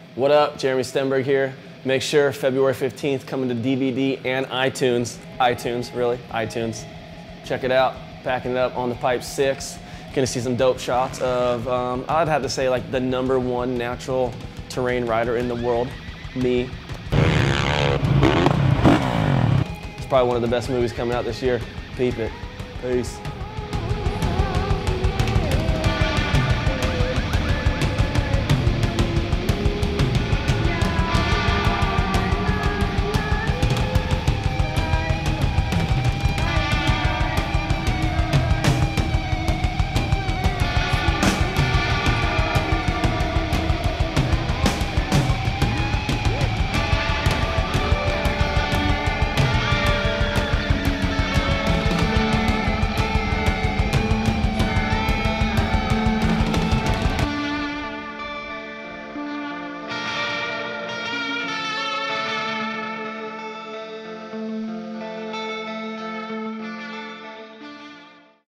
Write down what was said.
What up, Jeremy Stenberg here. Make sure February 15th coming to DVD and iTunes. iTunes. Check it out. Packing it up on the Pipe 6. Gonna see some dope shots of, I'd have to say like the #1 natural terrain rider in the world, me. It's probably one of the best movies coming out this year. Peep it. Peace.